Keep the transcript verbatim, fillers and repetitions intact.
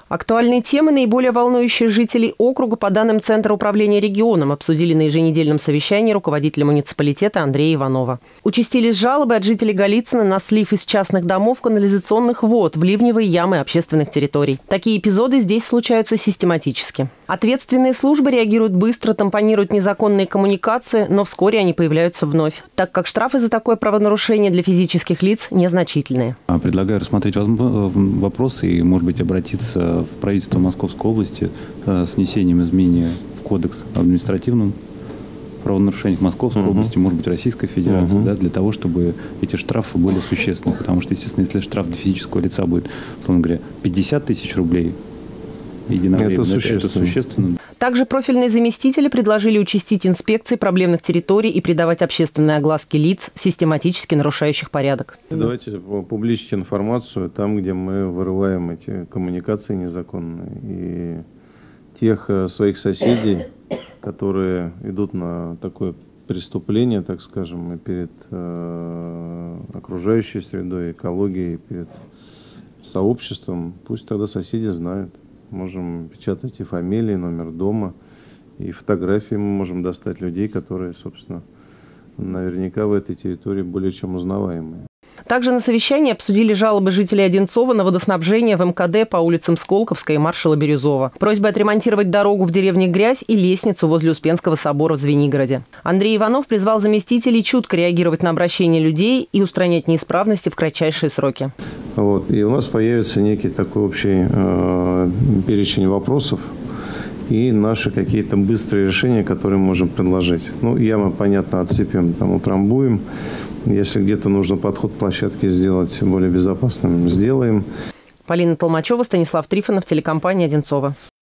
Актуальные темы, наиболее волнующие жителей округа, по данным Центра управления регионом, обсудили на еженедельном совещании руководителя муниципалитета Андрея Иванова. Участились жалобы от жителей Голицына на слив из частных домов канализационных вод в ливневые ямы общественных территорий. Такие эпизоды здесь случаются систематически. Ответственные службы реагируют быстро, тампонируют незаконные коммуникации, но вскоре они появляются вновь, так как штрафы за такое правонарушение для физических лиц незначительные. Предлагаю рассмотреть вопросы и, может быть, обратиться в правительство Московской области с внесением изменений в Кодекс административном правонарушениях Московской uh-huh. области, может быть, Российской Федерации, uh-huh. да, для того, чтобы эти штрафы были существенны. Потому что, естественно, если штраф для физического лица будет, условно говоря, пятьдесят тысяч рублей, единовременно, это существенно. это существенно. Также профильные заместители предложили участить инспекции проблемных территорий и придавать общественной огласке лиц, систематически нарушающих порядок. Давайте публичить информацию там, где мы вырываем эти коммуникации незаконные. И тех своих соседей, которые идут на такое преступление, так скажем, и перед э, окружающей средой, экологией, и перед сообществом, пусть тогда соседи знают. Можем печатать и фамилии, номер дома, и фотографии мы можем достать людей, которые, собственно, наверняка в этой территории более чем узнаваемые. Также на совещании обсудили жалобы жителей Одинцова на водоснабжение в эм ка дэ по улицам Сколковская и маршала Бирюзова. Просьба отремонтировать дорогу в деревне Грязь и лестницу возле Успенского собора в Звенигороде. Андрей Иванов призвал заместителей чутко реагировать на обращения людей и устранять неисправности в кратчайшие сроки. Вот. И у нас появится некий такой общий э, перечень вопросов и наши какие-то быстрые решения, которые мы можем предложить. Ну, ямы, понятно, отсыпем, там, утрамбуем. Если где-то нужно подход к площадке сделать более безопасным, сделаем. Полина Толмачева, Станислав Трифонов, телекомпания «Одинцово».